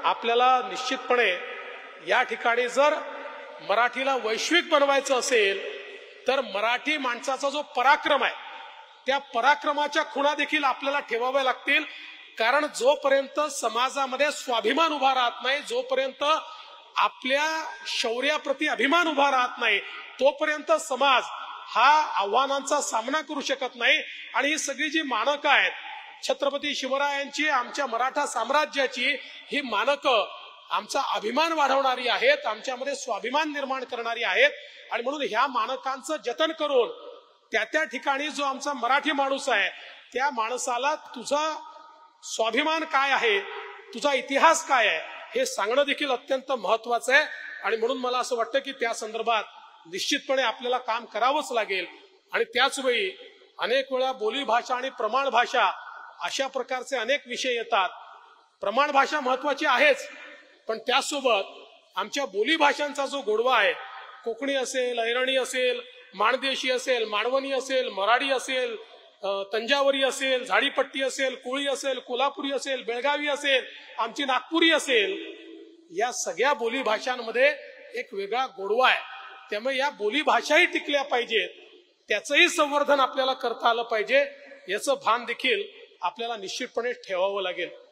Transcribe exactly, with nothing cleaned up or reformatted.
आपल्याला निश्चितपणे या ठिकाणी जर मराठीला वैश्विक बनवायचं असेल तर मराठी माणसाचा जो पराक्रम आहे त्या पराक्रमाच्या खुणा देखील आपल्याला ठेवाव्या लागतील. कारण जोपर्यंत समाजामध्ये स्वाभिमान उभा राहत नाही, जोपर्यंत आपल्या शौर्याप्रती अभिमान उभा राहत नाही, तोपर्यंत समाज हा आव्हानांचा सामना करू शकत नाही. आणि ही सगळी जी मानकं आहेत छत्रपती शिवरायांची, आमच्या मराठा साम्राज्याची, ही मानकं आमचा अभिमान वाढवणारी आहेत, आमच्यामध्ये स्वाभिमान निर्माण करणारी आहेत. आणि म्हणून ह्या मानकांचं जतन करून त्या त्या ठिकाणी जो आमचा मराठी माणूस आहे त्या माणसाला तुझा स्वाभिमान काय आहे, तुझा इतिहास काय आहे हे सांगणं देखील अत्यंत महत्वाचं आहे. आणि म्हणून मला असं वाटतं की त्या संदर्भात निश्चितपणे आपल्याला काम करावंच लागेल. आणि त्याच वेळी अनेक वेळा बोली भाषा आणि प्रमाण भाषा अशा प्रकारचे अनेक विषय येतात. प्रमाण भाषा महत्वाची आहेच, पण त्यासोबत आमच्या बोली भाषांचा जो गोडवा आहे, कोकणी असेल, ऐरणी असेल, माणदेशी असेल, मानवणी असेल, मराठी असेल, तंजावरी असेल, झाडीपट्टी असेल, कोळी असेल, कोल्हापुरी असेल, बेळगावी असेल, आमची नागपुरी असेल, या सगळ्या बोली भाषांमध्ये एक वेगळा गोडवा आहे. त्यामुळे या बोली भाषाही टिकल्या पाहिजेत, त्याचंही संवर्धन आपल्याला करता आलं पाहिजे. याचं भान देखील आपल्याला निश्चितपणे ठेवावं लागेल.